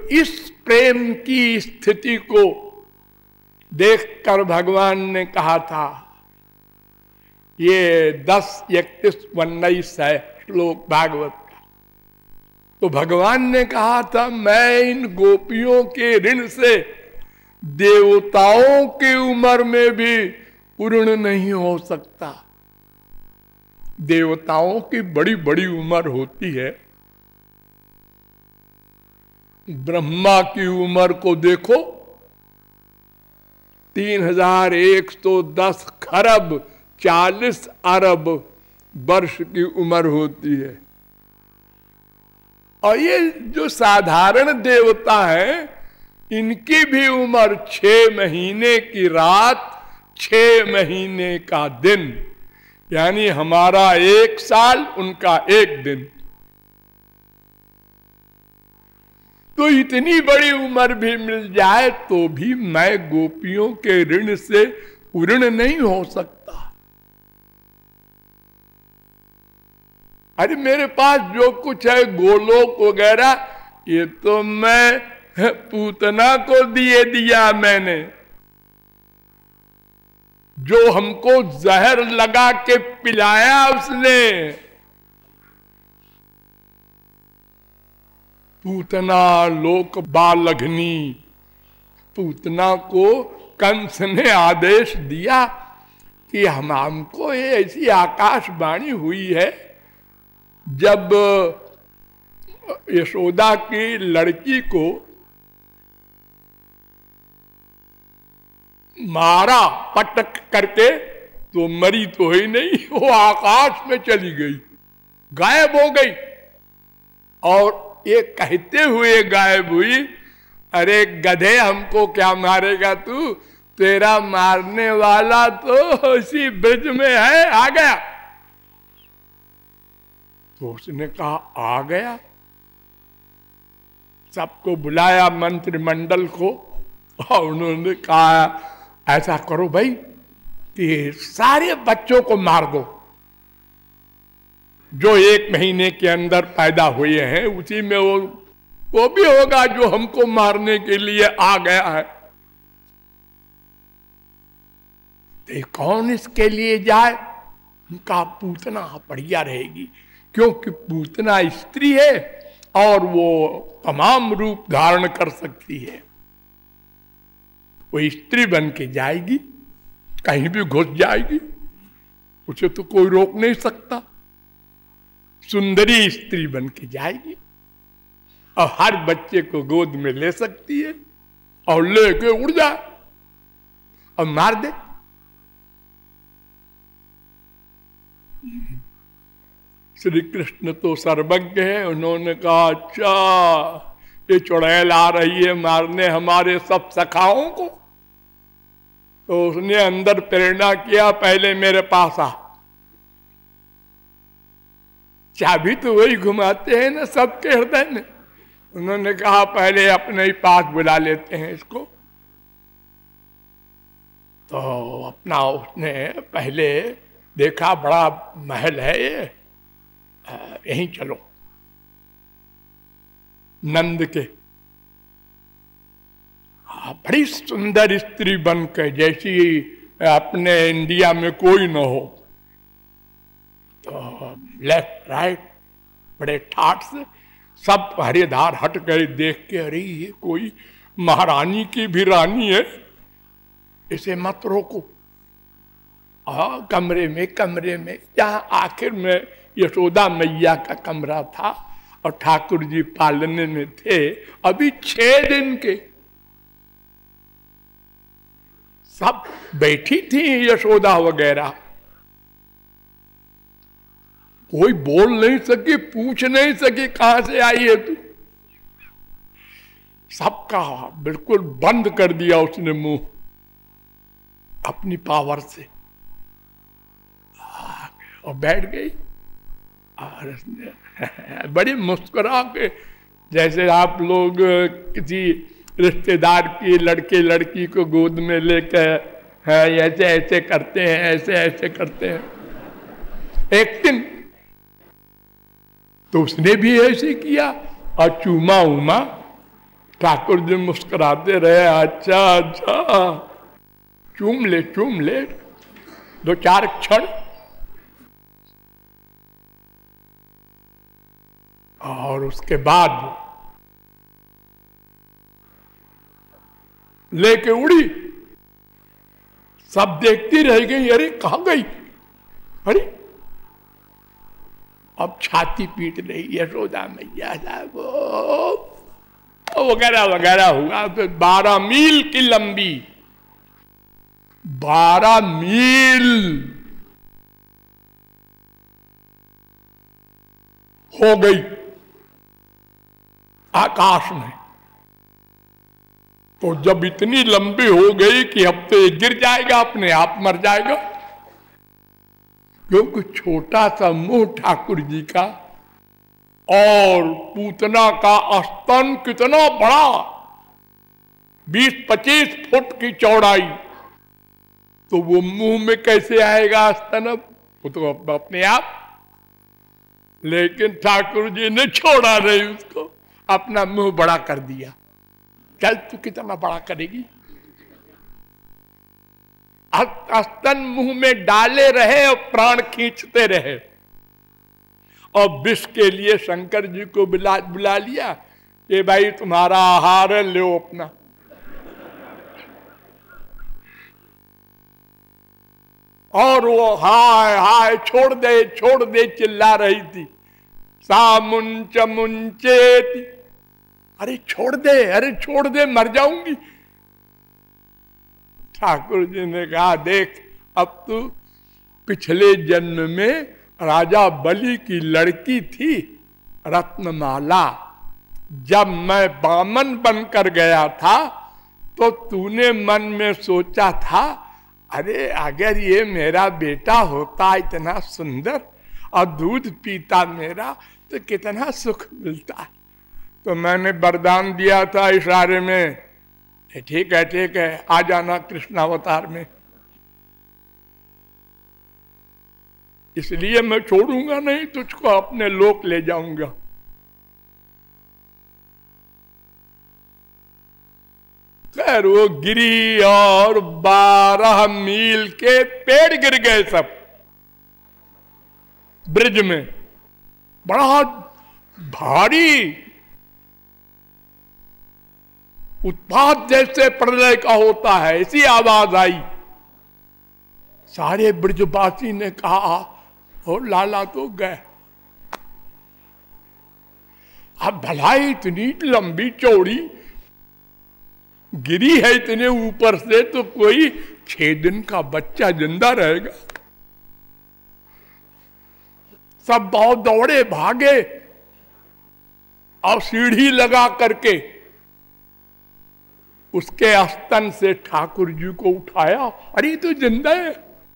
इस प्रेम की स्थिति को देखकर भगवान ने कहा था, ये 10:31-19 है श्लोक भागवत का। तो भगवान ने कहा था, मैं इन गोपियों के ऋण से देवताओं की उम्र में भी पूर्ण नहीं हो सकता। देवताओं की बड़ी बड़ी उम्र होती है। ब्रह्मा की उम्र को देखो, 3110 खरब 40 अरब वर्ष की उम्र होती है। और ये जो साधारण देवता है, इनकी भी उम्र 6 महीने की रात, 6 महीने का दिन, यानी हमारा 1 साल, उनका 1 दिन। तो इतनी बड़ी उम्र भी मिल जाए तो भी मैं गोपियों के ऋण से पूर्ण नहीं हो सकता। अरे मेरे पास जो कुछ है, गोलोक वगैरह, ये तो मैं पूतना को दिया मैंने। जो हमको जहर लगा के पिलाया उसने। पूतना लोक बालघनी, पूतना को कंस ने आदेश दिया कि हमको ये ऐसी आकाशवाणी हुई है, जब यशोदा की लड़की को मारा पटक करके, तो मरी तो ही नहीं, वो आकाश में चली गई, गायब हो गई। और ये कहते हुए गायब हुई, अरे गधे हमको क्या मारेगा तू, तेरा मारने वाला तो इसी ब्रज में है, आ गया। तो उसने कहा आ गया। सबको बुलाया मंत्रिमंडल को, और उन्होंने कहा ऐसा करो भाई कि सारे बच्चों को मार दो जो 1 महीने के अंदर पैदा हुए हैं, उसी में वो भी होगा जो हमको मारने के लिए आ गया है। तो कौन इसके लिए जाए? उनका पूतना बढ़िया रहेगी, क्योंकि पूतना स्त्री है और वो तमाम रूप धारण कर सकती है। वो स्त्री बन के जाएगी, कहीं भी घुस जाएगी, उसे तो कोई रोक नहीं सकता। सुंदरी स्त्री बन के जाएगी और हर बच्चे को गोद में ले सकती है और लेके उड़ जाए और मार दे। श्री कृष्ण तो सर्वज्ञ है, उन्होंने कहा अच्छा ये चुड़ैल आ रही है मारने हमारे सब सखाओं को। तो उसने अंदर प्रेरणा किया, पहले मेरे पास आ। चाबी तो वही घुमाते हैं ना सबके हृदय में। उन्होंने कहा पहले अपने ही पास बुला लेते हैं इसको। तो अपना उसने पहले देखा, बड़ा महल है ये, यहीं चलो। नंद के बड़ी सुंदर स्त्री बनकर, जैसी अपने इंडिया में कोई न हो। तो लेफ्ट राइट बड़े ठाट से सब पहरेदार हट गए देख के, अरे ये कोई महारानी की भी रानी है, इसे मत रोको। कमरे में जहां आखिर में यशोदा मैया का कमरा था और ठाकुर जी पालने में थे, अभी 6 दिन के। सब बैठी थी यशोदा वगैरह, कोई बोल नहीं सकी, पूछ नहीं सकी कहां से आई है तू। सबका बिल्कुल बंद कर दिया उसने मुंह अपनी पावर से, और बैठ गई। और बड़ी मुस्कुरा के, जैसे आप लोग किसी रिश्तेदार की लड़के लड़की को गोद में लेकर ऐसे ऐसे करते हैं, ऐसे ऐसे करते हैं। एक दिन तो उसने भी ऐसे किया और चूमा उमा ठाकुर जी मुस्कुराते रहे, अच्छा अच्छा, चूम ले 2-4 क्षण। और उसके बाद लेके उड़ी, सब देखती रह गई, अरे कहां गई, अरे अब छाती पीट रही यशोदा मैया साहब, वगैरह वगैरह हुआ। तो 12 मील की लंबी, 12 मील हो गई आकाश में। तो जब इतनी लंबी हो गई कि अब तो ये गिर जाएगा, अपने आप मर जाएगा, क्योंकि छोटा सा मुंह ठाकुर जी का और पूतना का स्तन कितना बड़ा, 20-25 फुट की चौड़ाई, तो वो मुंह में कैसे आएगा स्तन, वो तो अपने आप। लेकिन ठाकुर जी ने छोड़ा नहीं उसको, अपना मुंह बड़ा कर दिया। चल तू कितना बड़ा करेगी, स्तन मुंह में डाले रहे और प्राण खींचते रहे। और विष के लिए शंकर जी को बुला लिया कि भाई तुम्हारा आहार है, लो अपना। और वो हाय हाय छोड़ दे चिल्ला रही थी, सा मुंच मुंचेती, अरे छोड़ दे मर जाऊंगी। ठाकुर जी ने कहा, देख अब तू पिछले जन्म में राजा बलि की लड़की थी रत्नमाला, जब मैं बामन बनकर गया था तो तूने मन में सोचा था, अरे अगर ये मेरा बेटा होता इतना सुंदर और दूध पीता मेरा तो कितना सुख मिलता। तो मैंने वरदान दिया था इशारे में, ठीक है आ जाना कृष्णावतार में, इसलिए मैं छोड़ूंगा नहीं तुझको, अपने लोक ले जाऊंगा। खैर वो गिरी और 12 मील के पेड़ गिर गए सब ब्रिज में, बड़ा भारी उत्पात जैसे प्रलय का होता है, ऐसी आवाज आई। सारे ब्रजवासी ने कहा, और लाला तो गए। अब भलाई इतनी लंबी चौड़ी गिरी है इतने ऊपर से, तो कोई 6 दिन का बच्चा जिंदा रहेगा। सब बहुत दौड़े भागे और सीढ़ी लगा करके उसके स्तन से ठाकुर जी को उठाया, अरे तो जिंदा है।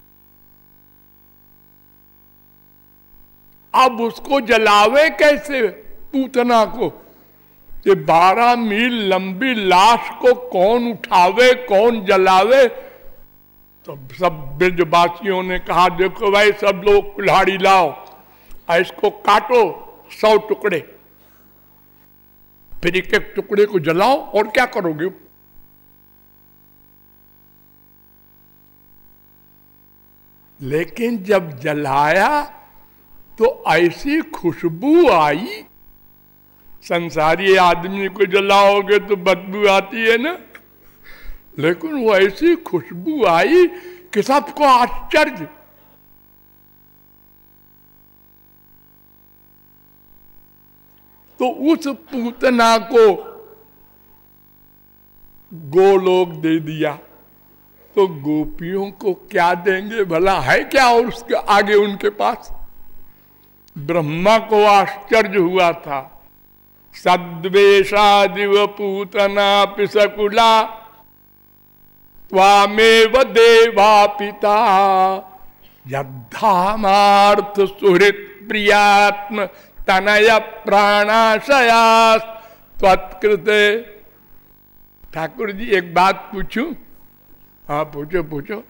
अब उसको जलावे कैसे पूतना को, ये 12 मील लंबी लाश को कौन उठावे कौन जलावे। तो सब ब्रजवासियों ने कहा, देखो भाई सब लोग कुल्हाड़ी लाओ, इसको काटो 100 टुकड़े, फिर एक टुकड़े को जलाओ, और क्या करोगे। लेकिन जब जलाया तो ऐसी खुशबू आई, संसारी आदमी को जलाओगे तो बदबू आती है ना, लेकिन वो ऐसी खुशबू आई कि सबको आश्चर्य। तो उस पूतना को गोलोक दे दिया, तो गोपियों को क्या देंगे भला, है क्या और उसके आगे उनके पास। ब्रह्मा को आश्चर्य हुआ था, सद्वेषादिव पूतना पिसकुला त्वामेव देवा पिता यद्धामार्थ सुहृत प्रियात्म तनय प्राणाशयास त्वत्कृते। ठाकुर जी एक बात पूछूं, हाँ पूछो।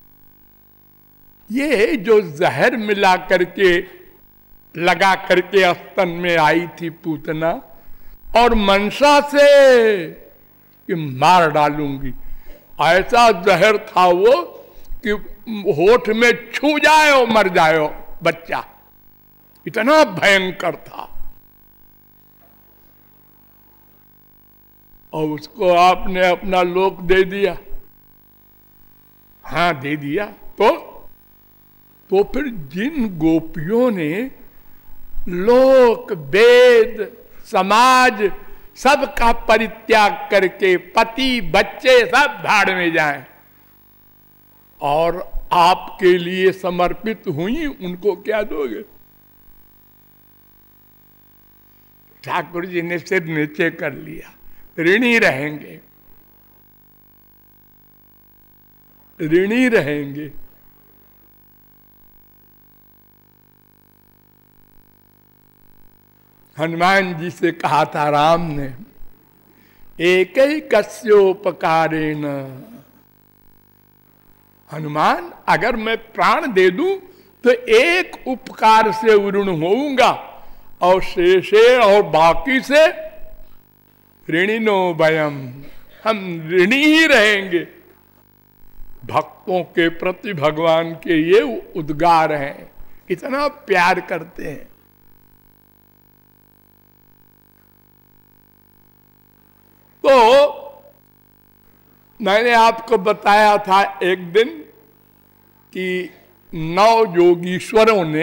ये जो जहर मिला करके लगा करके स्तन में आई थी पूतना, और मनसा से कि मार डालूंगी। ऐसा जहर था वो कि होठ में छू जाए और मर जाए बच्चा, इतना भयंकर था। और उसको आपने अपना लोक दे दिया। हाँ दे दिया। तो फिर जिन गोपियों ने लोक वेद समाज सबका परित्याग करके पति बच्चे सब भाड़ में जाएं और आपके लिए समर्पित हुई, उनको क्या दोगे? ठाकुर जी ने सिर नीचे कर लिया, ऋणी रहेंगे, ऋणी रहेंगे। हनुमान जी से कहा था राम ने, एक ही कस्योपकारेण, हनुमान अगर मैं प्राण दे दूं तो एक उपकार से ऋण होऊंगा और शेषे और बाकी से ऋणिनो वयम, हम ऋणी ही रहेंगे। भक्तों के प्रति भगवान के ये उद्गार हैं, इतना प्यार करते हैं। तो मैंने आपको बताया था एक दिन कि 9 योगीश्वरों ने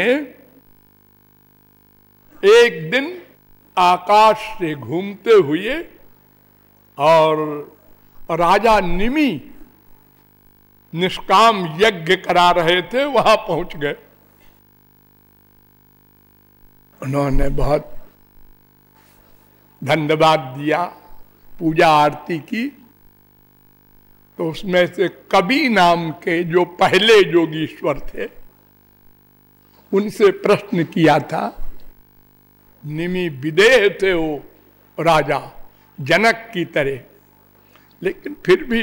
एक दिन आकाश से घूमते हुए और राजा निमि निष्काम यज्ञ करा रहे थे, वहां पहुंच गए। उन्होंने बहुत धन्यवाद दिया, पूजा आरती की। तो उसमें से कवि नाम के जो पहले योगीश्वर थे, उनसे प्रश्न किया था। निमि विदेह थे वो राजा, जनक की तरह, लेकिन फिर भी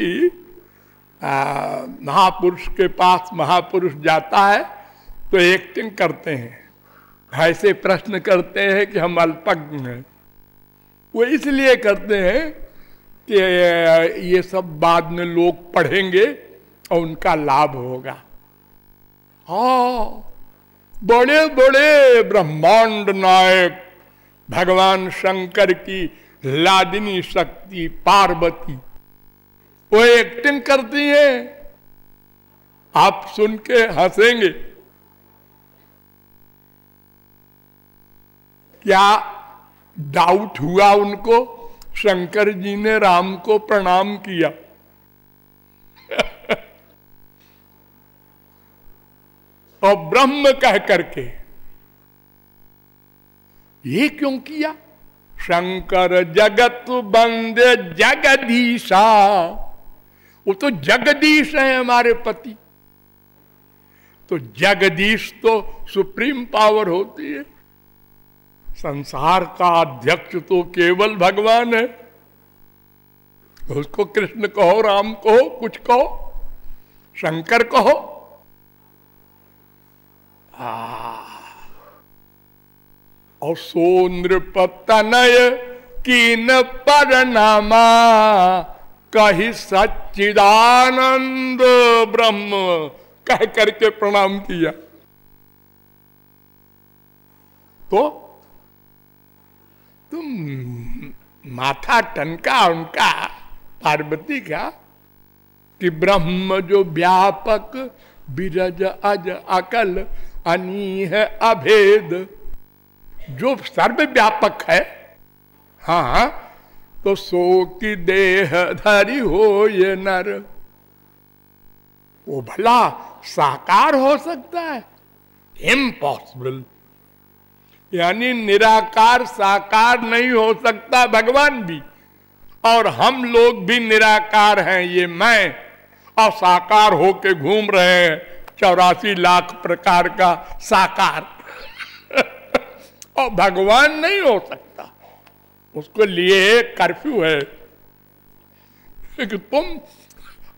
महापुरुष के पास महापुरुष जाता है तो एक्टिंग करते हैं, ऐसे प्रश्न करते हैं कि हम अल्पज्ञ हैं। वो इसलिए करते हैं कि ये सब बाद में लोग पढ़ेंगे और उनका लाभ होगा। हाँ, बड़े बड़े ब्रह्मांड नायक भगवान शंकर की लादिनी शक्ति पार्वती, वो एक्टिंग करती है, आप सुन के हंसेंगे। क्या डाउट हुआ उनको? शंकर जी ने राम को प्रणाम किया। और ब्रह्म कह करके, ये क्यों किया? शंकर जगत बंदे जगदीशा, वो तो जगदीश है हमारे पति। तो जगदीश तो सुप्रीम पावर होती है, संसार का अध्यक्ष तो केवल भगवान है। उसको कृष्ण कहो, राम कहो, कुछ कहो, शंकर कहो। और सो नृपतनय कीन परनामा, कही सच्चिदानंद ब्रह्म, कह करके प्रणाम किया। तो तुम माथा टनका उनका पार्वती का कि ब्रह्म जो व्यापक बिरज अज अकल अनीह अभेद, जो सर्वव्यापक है, हाँ, तो सो की देह धरी हो ये नर, वो भला साकार हो सकता है? इम्पॉसिबल। यानी निराकार साकार नहीं हो सकता, भगवान भी, और हम लोग भी निराकार हैं, ये मैं, और साकार होके घूम रहे हैं 84 लाख प्रकार का साकार। और भगवान नहीं हो सकता, उसको लिए कर्फ्यू है कि तुम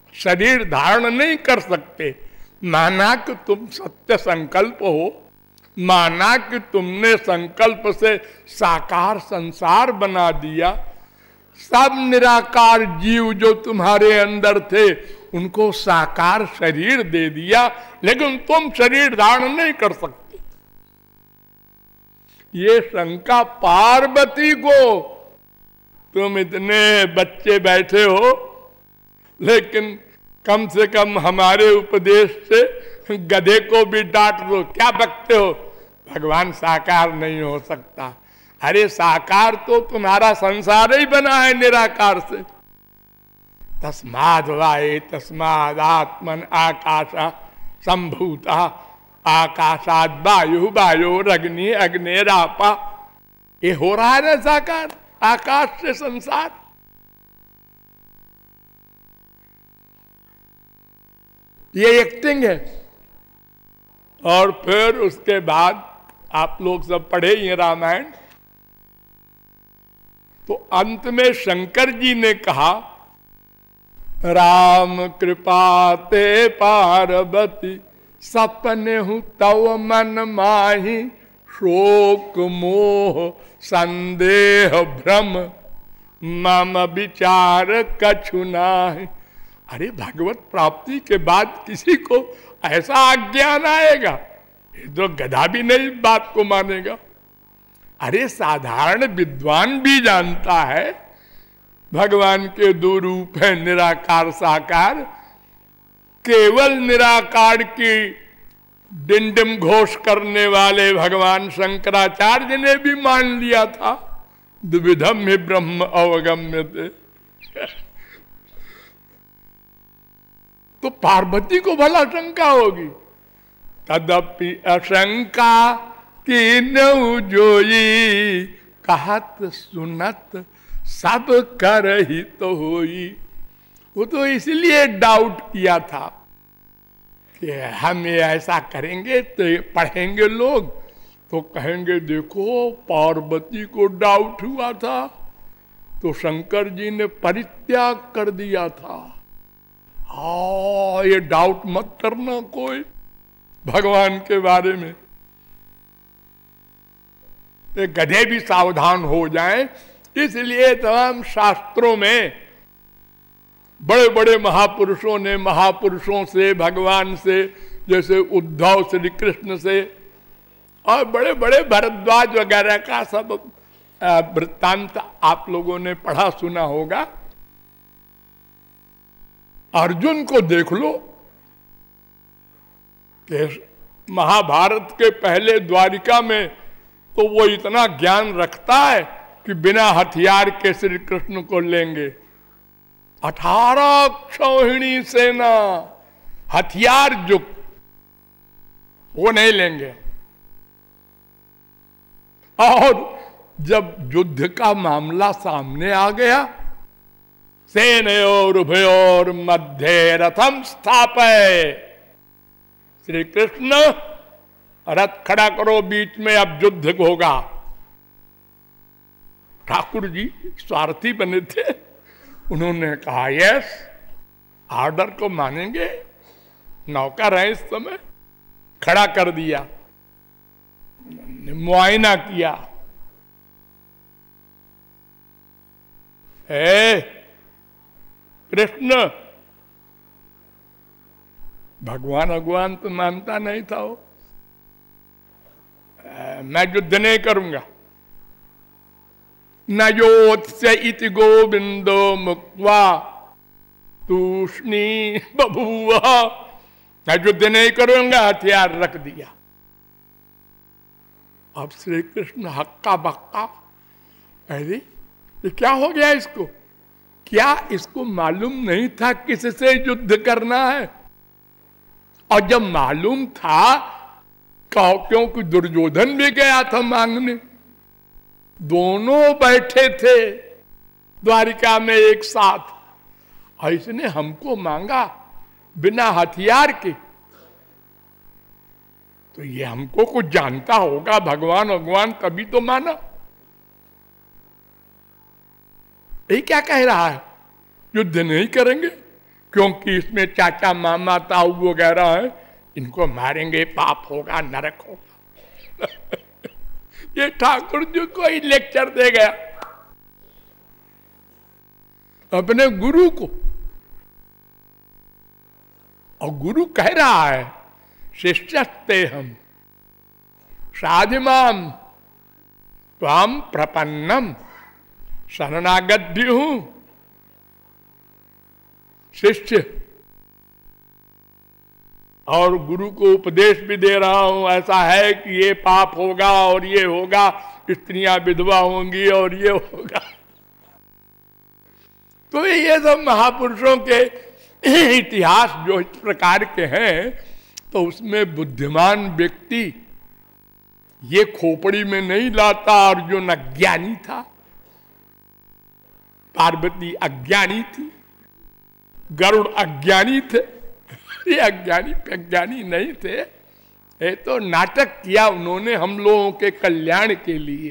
शरीर धारण नहीं कर सकते। माना कि तुम सत्य संकल्प हो, माना कि तुमने संकल्प से साकार संसार बना दिया, सब निराकार जीव जो तुम्हारे अंदर थे उनको साकार शरीर दे दिया, लेकिन तुम शरीर धारण नहीं कर सकते। ये शंका पार्वती को, तुम इतने बच्चे बैठे हो लेकिन कम से कम हमारे उपदेश से गधे को भी डांट दो, क्या बकते हो, भगवान साकार नहीं हो सकता। अरे साकार तो तुम्हारा संसार ही बना है निराकार से। तस्माद् वाये तस्माद् आत्मन आकाशा संभूता, आकाशाद वायु वायोरग्नि अग्निरापा, ये हो रहा है ना साकार, आकाश से संसार। ये एक्टिंग है। और फिर उसके बाद आप लोग सब पढ़े ये रामायण, तो अंत में शंकर जी ने कहा, राम कृपा ते पार्वती सपने हूं तव मन माही, शोक मोह संदेह भ्रम मम विचार कछु नाहि। अरे भगवत प्राप्ति के बाद किसी को ऐसा अज्ञान आएगा, ये तो गधा भी नहीं बात को मानेगा। अरे साधारण विद्वान भी जानता है भगवान के दो रूप है, निराकार साकार। केवल निराकार की डिंडिम घोष करने वाले भगवान शंकराचार्य ने भी मान लिया था, द्विविधम ही ब्रह्म अवगम्य थे। तो पार्वती को भला शंका होगी, तदपि अशंका की नौ जोई, कहत सुनत सब कर ही तो होई। वो तो इसलिए डाउट किया था कि हम ये ऐसा करेंगे तो पढ़ेंगे लोग तो कहेंगे देखो पार्वती को डाउट हुआ था तो शंकर जी ने परित्याग कर दिया था। हाँ, ये डाउट मत करना कोई भगवान के बारे में। ये गधे भी सावधान हो जाएं, इसलिए तमाम शास्त्रों में बड़े बड़े महापुरुषों ने महापुरुषों से, भगवान से, जैसे उद्धव श्री कृष्ण से, और बड़े बड़े भरद्वाज वगैरह का सब वृत्तांत आप लोगों ने पढ़ा सुना होगा। अर्जुन को देख लो कि महाभारत के पहले द्वारिका में तो वो इतना ज्ञान रखता है कि बिना हथियार के श्री कृष्ण को लेंगे। 18 क्षौहिणी सेना हथियार युक्त, वो नहीं लेंगे। और जब युद्ध का मामला सामने आ गया, सेनयोर उभयोर मध्य रथम स्थापय, श्री कृष्ण रथ खड़ा करो बीच में, अब युद्ध होगा। ठाकुर जी स्वार्थी बने थे, उन्होंने कहा यस, ऑर्डर को मानेंगे, नौकर है इस समय, खड़ा कर दिया, मुआयना किया। कृष्ण भगवान तो मानता नहीं था वो, मैं युद्ध नहीं करूंगा। न योत्स्य इति गोविंदो मुक्त्वा तूष्णी बभूव, मैं युद्ध नहीं करूंगा, हथियार रख दिया। अब श्री कृष्ण हक्का बक्का, अरे ये क्या हो गया इसको, क्या इसको मालूम नहीं था किससे युद्ध करना है? और जब मालूम था, क्योंकि दुर्योधन भी गया था मांगने, दोनों बैठे थे द्वारिका में एक साथ, और इसने हमको मांगा बिना हथियार के, तो ये हमको कुछ जानता होगा भगवान तभी तो माना। ये क्या कह रहा है, युद्ध नहीं करेंगे क्योंकि इसमें चाचा मामा ताऊ वगैरह है, इनको मारेंगे पाप होगा, नरक होगा। ये ठाकुर जी को ही लेक्चर दे गया अपने गुरु को, और गुरु कह रहा है शिष्यस्ते हम साधिमाम त्वाम प्रपन्नम, शरणागत हूं शिष्य, और गुरु को उपदेश भी दे रहा हूं ऐसा है कि ये पाप होगा और ये होगा, स्त्रियां विधवा होंगी और ये होगा। तो ये सब महापुरुषों के इतिहास जो इस प्रकार के हैं, तो उसमें बुद्धिमान व्यक्ति ये खोपड़ी में नहीं लाता। अर्जुन अज्ञानी था, पार्वती अज्ञानी थी, गरुड़ अज्ञानी थे, ये अज्ञानी प्रज्ञानी नहीं थे। ये तो नाटक किया उन्होंने हम लोगों के कल्याण के लिए।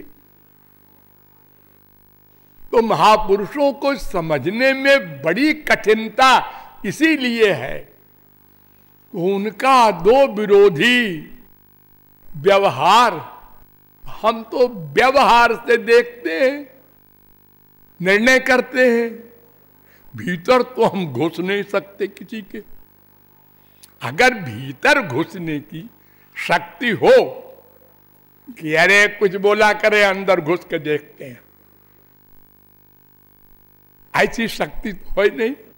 तो महापुरुषों को समझने में बड़ी कठिनता इसीलिए है, उनका दो विरोधी व्यवहार हम तो व्यवहार से देखते हैं, निर्णय करते हैं, भीतर तो हम घुस नहीं सकते किसी के। अगर भीतर घुसने की शक्ति हो कि अरे कुछ बोला करे अंदर घुस के देखते हैं, ऐसी शक्ति तो है नहीं।